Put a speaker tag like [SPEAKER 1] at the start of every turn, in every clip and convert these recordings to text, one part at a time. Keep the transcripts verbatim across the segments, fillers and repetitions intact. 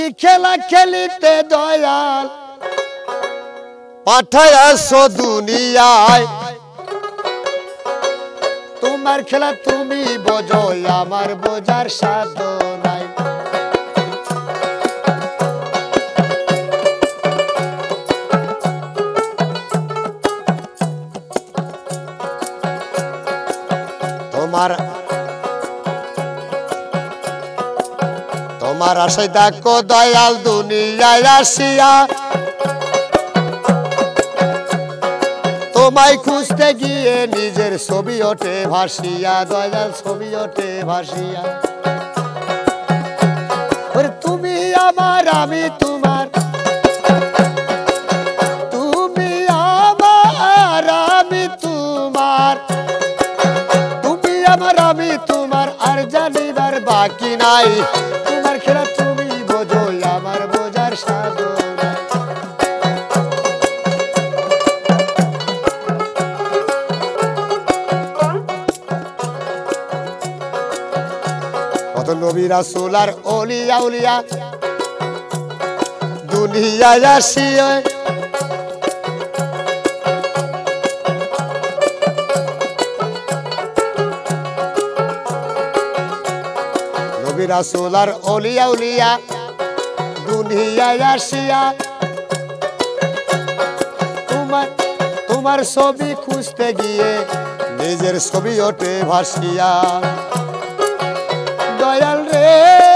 [SPEAKER 1] খেলা খেলিতে দয়াল পাঠায়াছো দুনিয়ায় তোমার খেলা তুমি বোঝো আমার বোঝার সাধ্য নাই তোমার তোমার আশায় দেখো দয়াল দুনিয়ায় আসিয়া তোমায় খুঁজতে গিয়ে নিজের ছবি ওঠে ভাসিয়া দয়াল ছবি ওঠে ভাসিয়া তুমি আমার আমি তোমার তুমি আমার আমি তোমার তুমি আমার আমি তোমার আর জানিবার বাকি নাই তোমার খেলা তুমি বোঝো আমার বোঝার সাধন কত নবী রাসূল আর ওলিয়া উলিয়া দুনিয়ায় আসিয়া নবী রাসূল আর ওলিয়া উলিয়া দুনিয়ায় আসিয়া তোমার তোমার ছবি খুঁজতে গিয়ে নিজের ছবি ওঠে ভাসিয়া দয়াল রে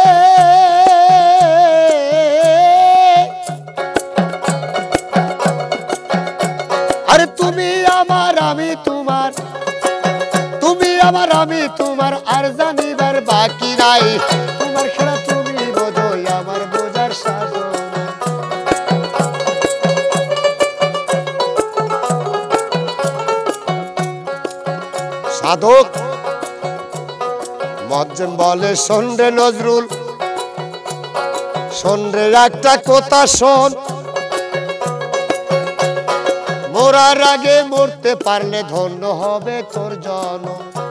[SPEAKER 1] আরে তুমি আমার আমি তোমার তুমি আমার আমি তোমার আর জানিবার বাকি নাই তোমার খেলা তুমি বোঝো আমার বোঝার সাধন সাধক মজ্জেম বলে শোন রে নজরুল শোন রে একটা কথা শোন মরার আগে মরতে পারলে ধন্য হবে তোর জন্ম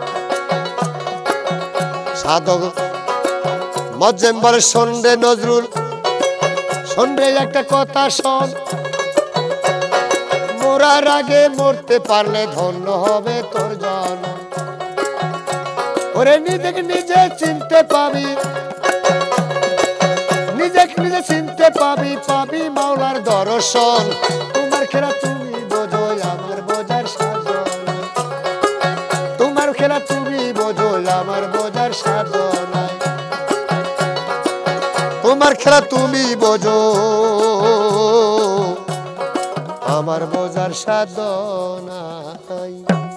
[SPEAKER 1] সাধক মজ্জেম বলে শোন রে নজরুল শোন রে একটা কথা শোন মরার আগে মরতে পারলে ধন্য হবে তোর জন্ম ওরে নিজেকে নিজে চিনতে পাবি নিজেকে নিজে চিনতে পাবি পাবি মাওলার দর্শন তোমার খেলা তুমি বোঝো আমার বোঝার সাধন তোমার খেলা তুমি বোঝো আমার বোঝার সাধন তোমার খেলা তুমি বোঝো আমার বোঝার সাধন